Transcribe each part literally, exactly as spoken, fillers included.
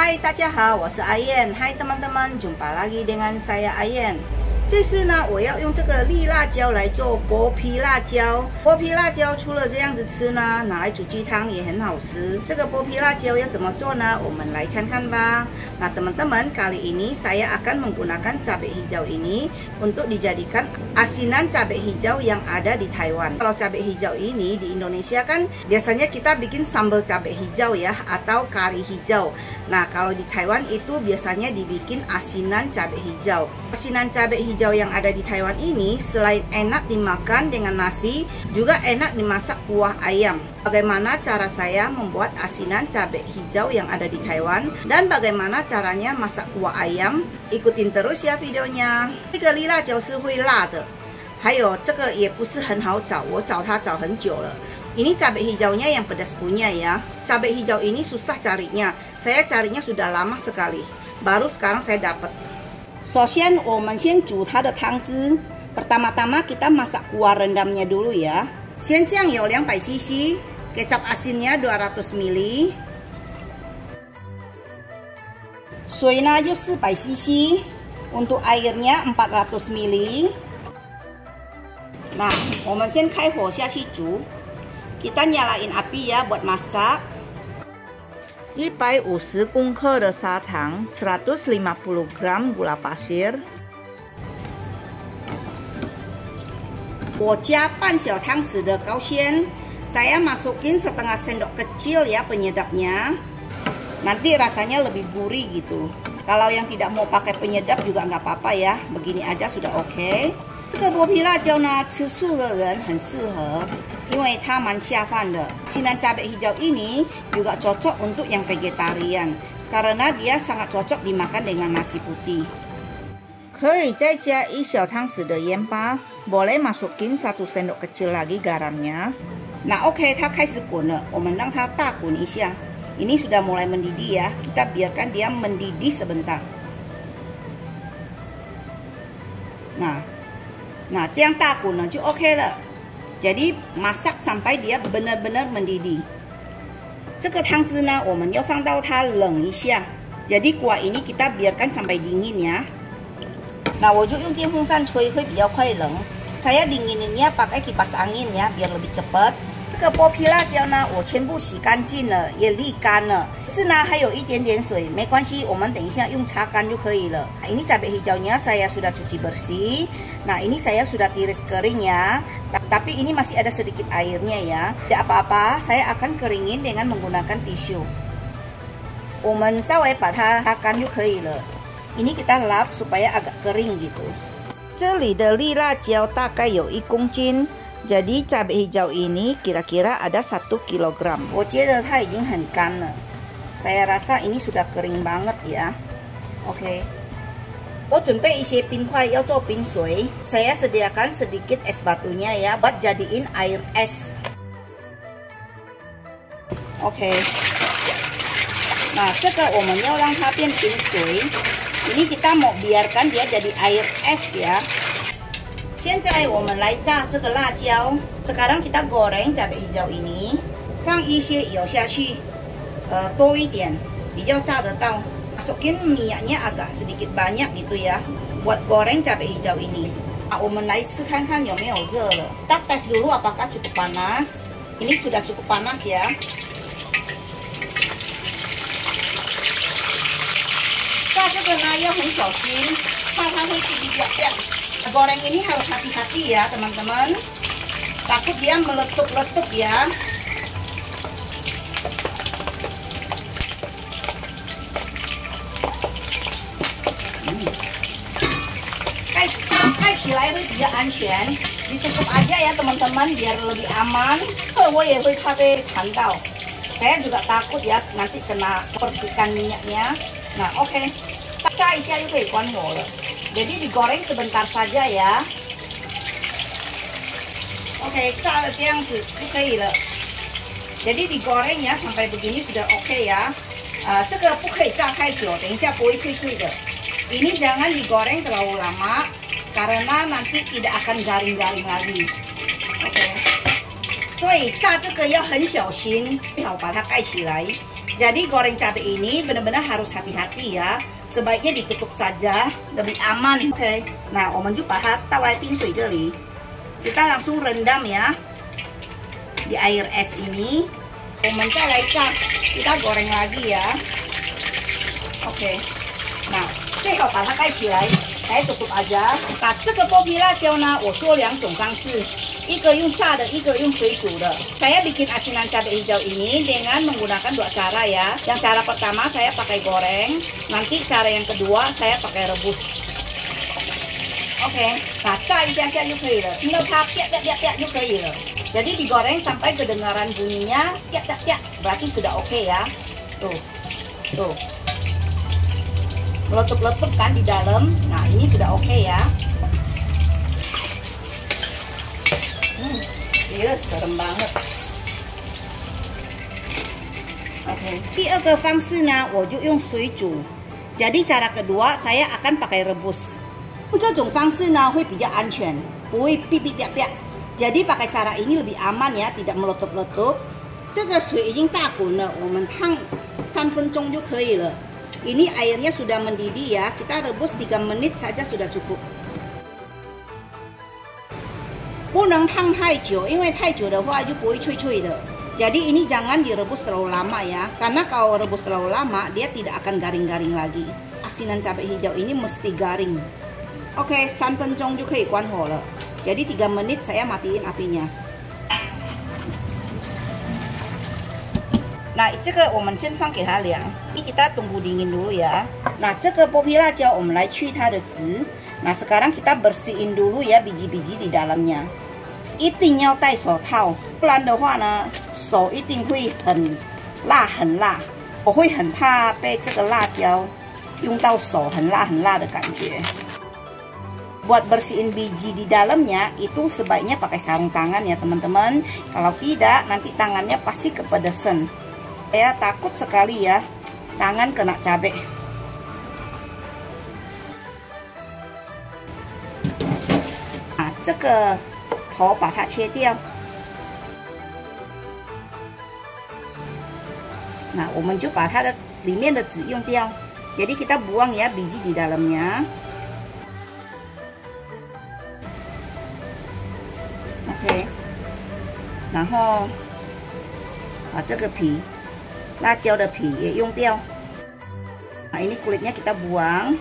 Hai, 大家好，我是阿燕。Hai teman-teman, jumpa lagi dengan saya Ayen。这次呢，我要用这个绿辣椒来做薄皮辣椒。薄皮辣椒除了这样子吃呢，拿来煮鸡汤也很好吃。这个薄皮辣椒要怎么做呢？我们来看看吧。Nah teman-teman, kali ini saya akan menggunakan cabai hijau ini untuk dijadikan asinan cabai hijau yang ada di Taiwan. Kalau cabai hijau ini di Indonesia kan biasanya kita bikin sambal cabai hijau ya, atau kari hijau. Nah kalau di Taiwan itu biasanya dibikin asinan cabai hijau. Asinan cabai hijau yang ada di Taiwan ini selain enak dimakan dengan nasi, juga enak dimasak kuah ayam. Bagaimana cara saya membuat asinan cabai hijau yang ada di Taiwan dan bagaimana caranya masak kuah ayam? Ikutin terus ya videonya. 这个绿辣椒是会辣的，还有这个也不是很好找，我找它找很久了。Ini cabai hijaunya yang pedas punya ya. Cabai hijau ini susah carinya. Saya carinya sudah lama sekali. Baru sekarang saya dapat. 首先我们先煮它的汤汁。Pertama-tama kita masak kuah rendamnya dulu ya. 鲜酱有两百 cc, kecap asinnya dua ratus mililiter. 水呢就四百 cc, untuk airnya empat ratus mililiter. Nah, 我们先开火下去煮。Kita nyalain api ya buat masak. 一百五十公克的砂糖 seratus lima puluh gram gula pasir. 我加半小汤匙的高纤， saya masukin setengah sendok kecil ya penyedapnya. Nanti rasanya lebih gurih gitu. Kalau yang tidak mau pakai penyedap juga nggak apa-apa ya. Begini aja sudah oke. 这个薄皮辣椒呢，吃素的人很适合，因为它蛮下饭的。Asinan cabai hijau ini juga cocok untuk yang vegetarian, karena dia sangat cocok dimakan dengan nasi putih. 可以再加一小汤匙的盐巴， boleh masukin satu sendok kecil lagi garamnya. Nah oke, 它开始滚了，我们让它大滚一下。Ini sudah mulai mendidih ya, kita biarkan dia mendidih sebentar. Nah. Nah, 这样大滚了就 OK 了。Jadi masak sampai dia benar-benar mendidih. 这个汤汁呢，我们要放到它冷一下。Jadi kuah ini kita biarkan sampai dingin ya. Nah, 我就用电风扇吹会比较快冷。Saya dingininnya pakai kipas angin ya, biar lebih cepat. 这个薄皮辣椒呢，我全部洗干净了，也沥干了。是呢，还有一点点水，没关系，我们等一下用擦干就可以了。Ini cabai hijaunya saya sudah cuci bersih. Nah, ini saya sudah tiris kering ya. Tapi ini masih ada sedikit airnya ya. Tidak apa-apa, saya akan keringin dengan menggunakan tisu. 我们稍微把它擦干就可以了。Ini kita lap supaya agak kering gitu. 这里的绿辣椒大概有一公斤。 Jadi cabai hijau ini kira-kira ada satu kilogram. 我觉得它已经很干了。Saya rasa ini sudah kering banget ya. Oke. 我准备一些冰块要做冰水。Saya sediakan sedikit es batunya ya, buat jadiin air es. Oke. Nah, 这个我们要让它变冰水。Ini kita mau biarkan dia jadi air es ya. 现在我们来炸这个辣椒。Sekarang kita goreng cabai hijau ini， 放一些油下去，呃，多一点，比较炸得到。Masukin minyaknya agak sedikit banyak gitu ya, buat goreng cabai hijau ini. Nah, 我们来试看看有没有热了。Kita tes dulu apakah cukup panas. Ini sudah cukup panas ya. 炸这个呢要很小心，怕它会噼里啪啦。 Goreng ini harus hati-hati ya teman-teman, takut dia meletup-letup ya. Hmm. 盖盖起来会比较安全， ditutup aja ya teman-teman biar lebih aman. Oh, 我也会怕被弹到， saya juga takut ya nanti kena percikan minyaknya. Nah oke, 炸一下就可以关火了。 Jadi digoreng sebentar saja ya. Oke, 炸了这样子就可以了。Jadi digoreng ya sampai begini sudah oke ya. 呃，这个不可以炸太久，等一下不会脆脆的。Ini jangan digoreng terlalu lama karena nanti tidak akan garing-garing lagi. Oke. 所以炸这个要很小心，最好把它盖起来。 Jadi goreng cabai ini benar-benar harus hati-hati ya. Sebaiknya ditutup saja, lebih aman. Oke, okay. Nah, 我们就把它倒在冰水这里。Kita langsung rendam ya di air es ini. 我们再来炸， kita goreng lagi ya. Oke, okay. Nah, 最好把它盖起来。 saya tutup aja. Nah, 这个剥皮辣椒呢，我做两种方式，一个用炸的，一个用水煮的。Saya bikin asinan cabai hijau ini dengan menggunakan dua cara ya. Yang cara pertama saya pakai goreng, nanti cara yang kedua saya pakai rebus. Oke, nah 炸一下下就可以了，听到它啪啪啪啪就可以了。Jadi digoreng sampai kedengaran bunyinya tiak tiak tiak, berarti sudah oke ya. Tuh, tuh. Meletup-letup kan di dalam. Nah, ini sudah oke ya. Hmm, gila, serem banget. Oke. 第二个方式呢，我就用水煮。Jadi cara kedua saya akan pakai rebus. 这种方式呢会比较安全，不会哔哔啪啪。Jadi pakai cara ini lebih aman ya, tidak meletup-letup. 这个水已经大滚了，我们烫三分钟就可以了。 Ini airnya sudah mendidih ya, kita rebus tiga menit saja sudah cukup. 不能烫太久，因为太久的话就不会脆脆的。Jadi ini jangan direbus terlalu lama ya, karena kalau rebus terlalu lama dia tidak akan garing-garing lagi. Asinan cabai hijau ini mesti garing. Oke, 三分钟就可以关火了。Jadi tiga menit saya matiin apinya. Nah, 这个我们先放给它凉， ini kita tunggu dingin dulu ya. Nah, 这个剥皮辣椒我们来去它的籽。Nah, sekarang kita bersihin dulu ya biji-biji di dalamnya. 一定要戴手套，不然的话呢，手一定会很辣很辣。我会很怕被这个辣椒用到手很辣很辣的感觉。Buat bersihin biji di dalamnya itu sebaiknya pakai sarung tangan ya teman-teman. Kalau tidak nanti tangannya pasti kepedesan. Saya takut sekali ya tangan kena cabai. Nah, 这个头把它切掉。Nah, 我们就把它的里面的籽用掉。Jadi kita buang ya biji di dalamnya. Oke. 然后把这个皮。 辣椒的皮也用掉。Nah, ini kulitnya kita buang.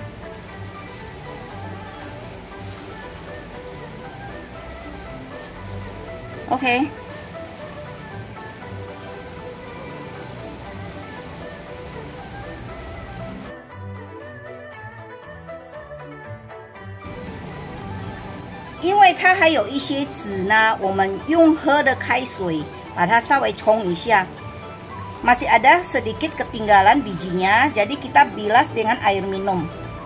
Oke. Okay. 因为它还有一些籽呢，我们用喝的开水把它稍微冲一下。 Masih ada sedikit ketinggalan bijinya, jadi kita bilas dengan air minum.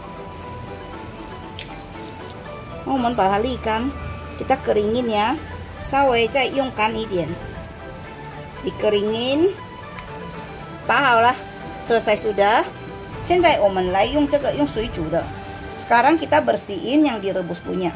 我们把它沥干， kita keringin ya, 稍微再用干一点 ，dikeringin， 拔好了， selesai sudah. 现在我们来用这个用水煮的。Sekarang kita bersihin yang direbus punya.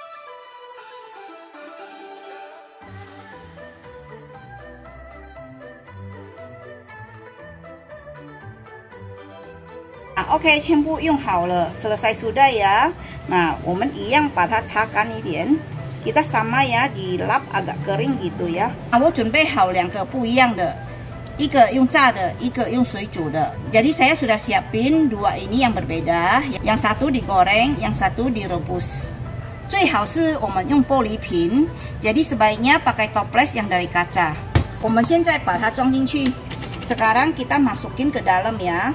OK， 全部用好了 ，selesai sudah ya. Nah, 我们一样把它擦干一点。Kita sama ya, dilap agak kering gitu ya. Nah, 我准备好两个不一样的，一个用炸的，一个用水煮的。Jadi saya sudah siapin dua ini yang berbeda. Yang satu digoreng, yang satu direbus. 最好是我们用玻璃瓶， jadi sebaiknya pakai toples yang dari kaca. 我们现在把它装进去。Sekarang kita masukin ke dalam ya.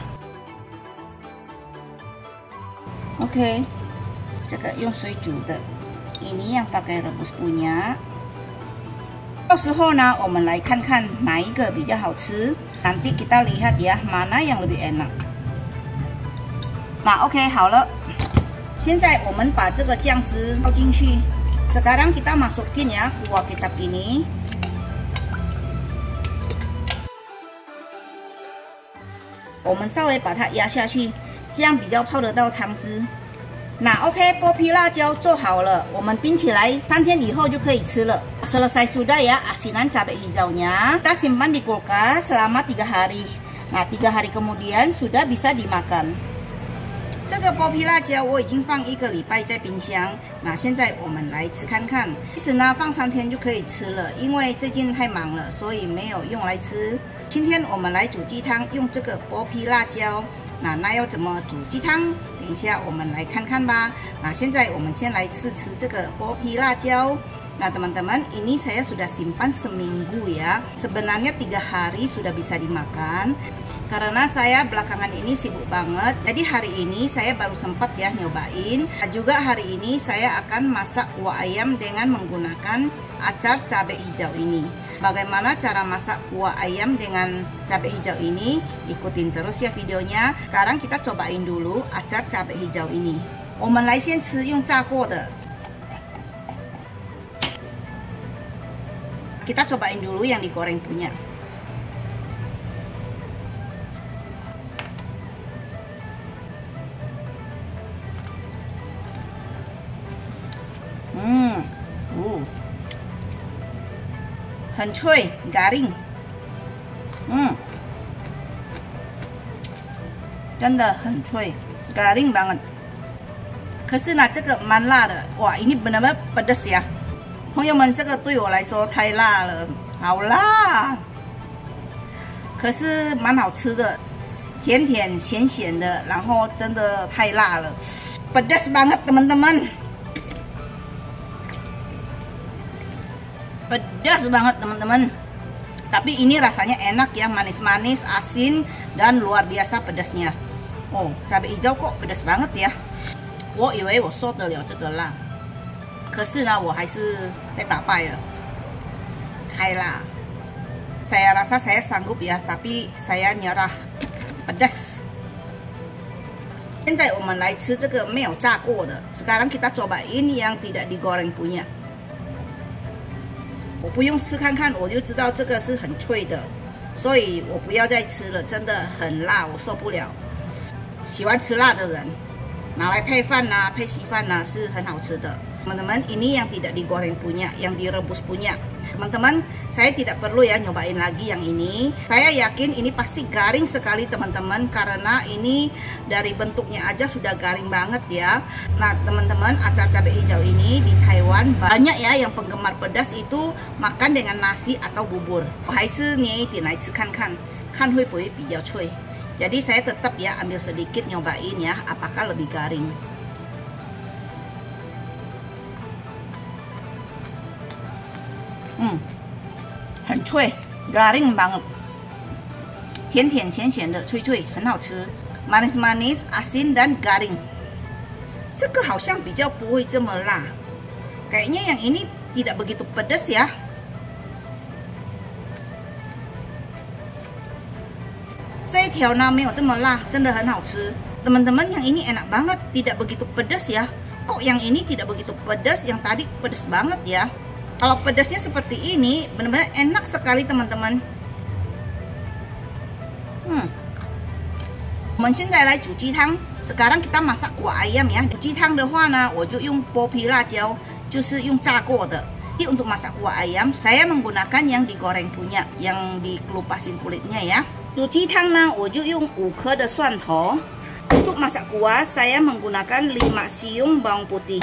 Oke, 这个用水煮的， ini yang pakai rebus punya。到时候呢，我们来看看哪一个比较好吃。Nanti kita lihat ya mana yang lebih enak。那 OK 好了，现在我们把这个酱汁倒进去。Sekarang kita masukin ya kuah kecap ini。我们稍微把它压下去。 这样比较泡得到汤汁。那 OK， 剥皮辣椒做好了，我们冰起来，三天以后就可以吃了。Selesai sudah ya asinan cabai hijaunya. Kita simpan di kulkas selama tiga hari. Nah, tiga hari kemudian sudah bisa dimakan。这个剥皮辣椒我已经放一个礼拜在冰箱。那现在我们来吃看看。其实呢，放三天就可以吃了，因为最近太忙了，所以没有用来吃。今天我们来煮鸡汤，用这个剥皮辣椒。那那要怎么煮鸡汤？等一下我们来看看吧。那现在我们先来试吃这个剥皮辣椒。Nah teman-teman, ini saya sudah simpan seminggu ya. Sebenarnya tiga hari sudah bisa dimakan. Karena saya belakangan ini sibuk banget. Jadi hari ini saya baru sempat ya nyobain. Juga hari ini saya akan masak kuah ayam dengan menggunakan acar cabai hijau ini. Bagaimana cara masak kuah ayam dengan cabai hijau ini? Ikutin terus ya videonya. Sekarang kita cobain dulu acar cabai hijau ini. 我们来先吃用炸过的。 Kita cobain dulu yang digoreng punya. Hmm, uh, 很脆 garing， 嗯，真的很脆 garing banget。可是呢，这个蛮辣的，哇，ini benar-benar pedas ya。 朋友们，这个对我来说太辣了，好辣！可是蛮好吃的，甜甜咸咸的，然后真的太辣了 ，pedas banget teman-teman， pedas banget teman-teman. Tapi ini rasanya enak ya, manis-manis, asin dan luar biasa pedasnya. Oh, cabai hijau kok pedas banget ya. 我以为我受得了这个辣。 可是呢，我还是被打败了，太辣。Saya rasa saya sanggup ya, tapi saya nyerah, pedas. 现在我们来吃这个没有炸过的。Sekarang kita cobain yang tidak digoreng punya. 我不用吃看看，我就知道这个是很脆的，所以我不要再吃了，真的很辣，我受不了。喜欢吃辣的人，拿来配饭呐、配稀饭呐、是很好吃的。 Teman-teman, ini yang tidak digoreng punya, yang direbus punya. Teman-teman, saya tidak perlu ya nyobain lagi yang ini. Saya yakin ini pasti garing sekali teman-teman, karena ini dari bentuknya aja sudah garing banget ya. Nah teman-teman, acar cabai hijau ini di Taiwan banyak ya yang penggemar pedas itu makan dengan nasi atau bubur. 我还是捏一点来吃看看，看会不会比较脆。Jadi saya tetap ya ambil sedikit nyobain ya, apakah lebih garing. Hmm, 很脆 garing banget， 甜甜咸咸的，脆脆，很好吃。manis-manis, asin dan garing。这个好像比较不会这么辣， kayaknya yang ini tidak begitu pedas ya。这一条呢没有这么辣，真的很好吃。Teman-teman, yang ini enak banget, tidak begitu pedas ya. Kok yang ini tidak begitu pedas, yang tadi pedas banget ya. Kalau pedasnya seperti ini, benar-benar enak sekali teman-teman. Hmm. 我们现在来煮鸡汤。Sekarang kita masak kuah ayam ya. 煮鸡汤的话呢，我就用剥皮辣椒，就是用炸过的。Jadi untuk masak kuah ayam, saya menggunakan yang digoreng punya, yang dikelupasin kulitnya ya. 煮鸡汤呢，我就用五颗的蒜头。Untuk masak kuah, saya menggunakan lima siung bawang putih.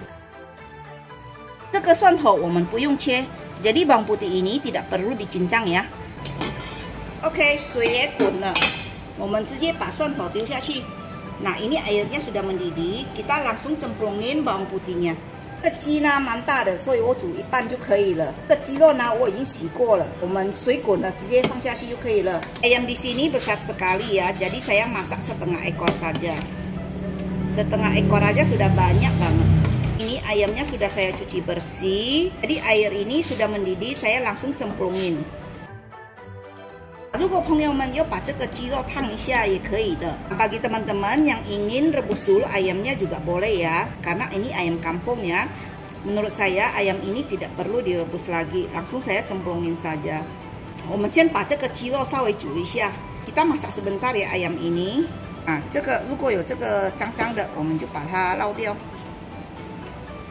这个蒜头我们不用切， jadi bawang putih ini tidak perlu dicincang ya. Oke, 水也滚了，我们直接把蒜头丢下去。Nah, ini airnya sudah mendidih, kita langsung cemplungin bawang putihnya. 这个鸡呢蛮大的，所以我煮一半就可以了。这个鸡肉呢我已经洗过了，我们水滚了直接放下去就可以了。Ayam di sini besar sekali ya, jadi saya masak setengah ekor saja. Setengah ekor aja sudah banyak banget. Ini ayamnya sudah saya cuci bersih, jadi air ini sudah mendidih, saya langsung cemplungin. 如果朋友们要把这个鸡肉烫一下也可以的。Bagi teman-teman yang ingin rebus dulu ayamnya juga boleh ya, karena ini ayam kampung ya. Menurut saya ayam ini tidak perlu direbus lagi, langsung saya cemplungin saja. 我们先把这个鸡肉稍微煮一下， kita masak sebentar ya ayam ini. Nah, 这个如果有这个脏脏的，我们就把它捞掉。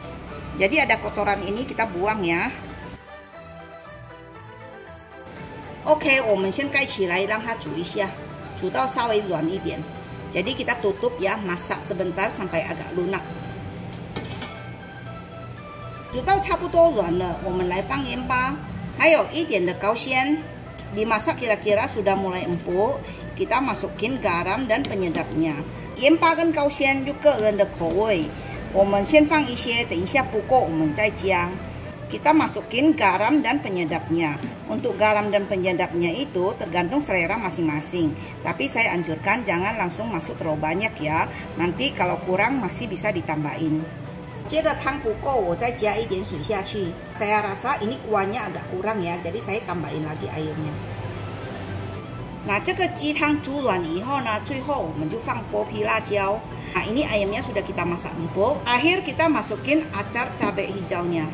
Jadi ada kotoran ini kita buang ya. OK， 我们先盖起来，让它煮一下，煮到稍微软一点。Jadi kita tutup ya, masak sebentar sampai agak lunak。煮到差不多软了，我们来放盐巴，还有一点的高纤。Dimasak kira-kira sudah mulai empuk, kita masukin garam dan penyedapnya。盐巴跟高纤就个人的口味，我们先放一些，等一下不够我们再加。Kita masukin garam dan penyedapnya. Untuk garam dan penyedapnya itu tergantung selera masing-masing. Tapi saya anjurkan jangan langsung masuk terlalu banyak ya. Nanti kalau kurang masih bisa ditambahin. 接着汤不够，我再加一点水下去。Saya rasa ini kuahnya agak kurang ya, jadi saya tambahin lagi airnya. 那这个鸡汤煮软以后呢，最后我们就放剥皮辣椒。Nah ini ayamnya sudah kita masak empuk. Akhir kita masukin acar cabai hijaunya.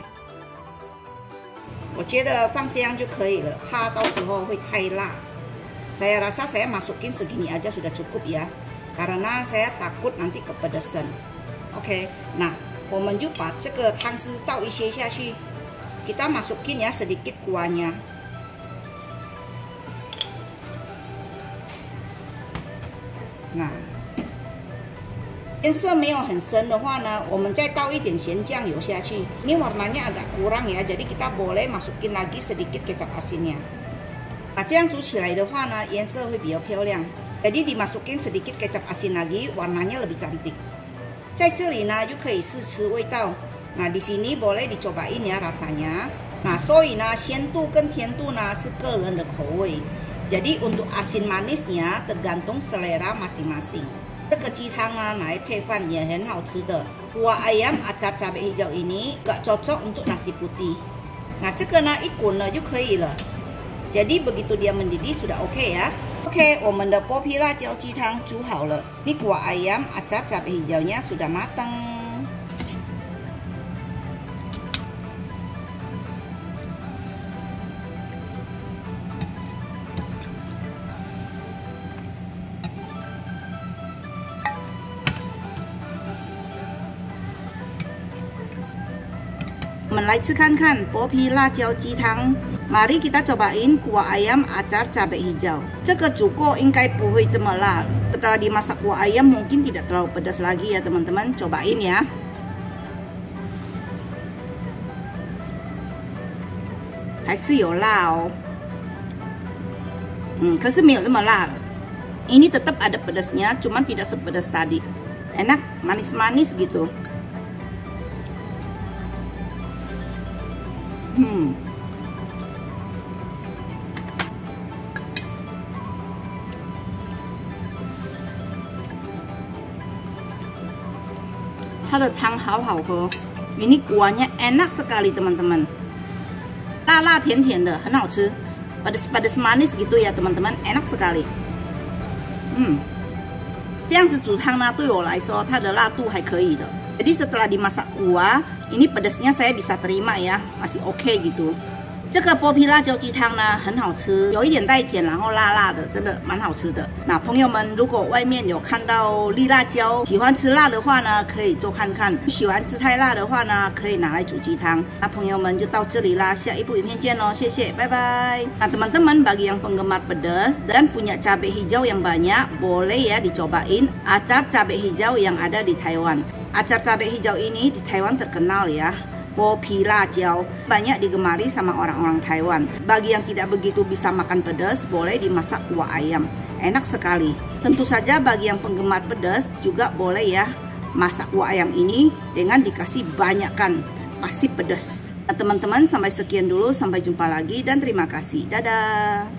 我觉得放这样就可以了，怕到时候会太辣。Saya rasa saya masukin segini aja sudah cukup ya, karena saya takut nanti kepedesan. OK， nah， 我们就把这个汤汁倒一些下去。Kita masukin ya sedikit kuahnya。nah。 颜色没有很深的话呢，我们再倒一点咸酱油下去。Ini warnanya agak kurang ya, jadi kita boleh masukin lagi sedikit kecap asinnya. Nah, 这样煮起来的话呢，颜色会比较漂亮。Jadi dimasukin sedikit kecap asin lagi, warnanya lebih cantik. 在这里呢，就可以试吃味道。Nah, di sini boleh dicobain ya rasanya. Nah, 所以呢，鲜度跟甜度呢是个人的口味。Jadi untuk asin manisnya tergantung selera masing-masing. 这个鸡汤啊，拿来配饭也很好吃的。Kuah ayam acar cabai hijau ini gak cocok untuk nasi putih. Nah, 这个呢一滚了就可以了。Jadi begitu dia mendidih sudah OK ya. OK， 我们的剥皮辣椒鸡汤煮好了。Ini kuah ayam acar cabai hijaunya sudah matang。我们来吃看看剥皮辣椒鸡汤。Mari kita cobain kuah ayam acar cabai hijau. 这个煮过应该不会这么辣。Setelah dimasak kuah ayam mungkin tidak terlalu pedas lagi ya teman-teman. Cobain ya. 还是有辣哦。嗯，可是没有这么辣了。Ini tetap ada pedasnya, cuman tidak sepedas tadi. Enak, manis-manis gitu. Hmm. 它的汤好好喝 ，ini kuahnya enak sekali teman-teman， 辣辣甜甜的，很好吃， pedas-pedas manis gitu ya teman-teman， enak sekali。嗯，这样子煮汤呢，对我来说它的辣度还可以的。Jadi setelah dimasak kuah, ini pedasnya saya bisa terima ya, masih OK gitu。 这个剥皮辣椒鸡汤呢很好吃，有一点带甜，然后辣辣的，真的蛮好吃的。那朋友们，如果外面有看到绿辣椒，喜欢吃辣的话呢，可以做看看；不喜欢吃太辣的话呢，可以拿来煮鸡汤。那朋友们就到这里啦，下一部影片见哦，谢谢，拜拜。Nah teman-teman bagi yang penggemar pedas dan punya cabai hijau yang banyak, boleh ya dicobain acar cabai hijau yang ada di Taiwan. Acar cabai hijau ini di Taiwan terkenal ya.剥皮辣椒banyak digemari sama orang-orang Taiwan. Bagi yang tidak begitu bisa makan pedas, boleh dimasak kuah ayam. Enak sekali. Tentu saja bagi yang penggemar pedas juga boleh ya masak kuah ayam ini dengan dikasih banyakkan. Pasti pedas. Nah, teman-teman sampai sekian dulu, sampai jumpa lagi dan terima kasih. Dadah.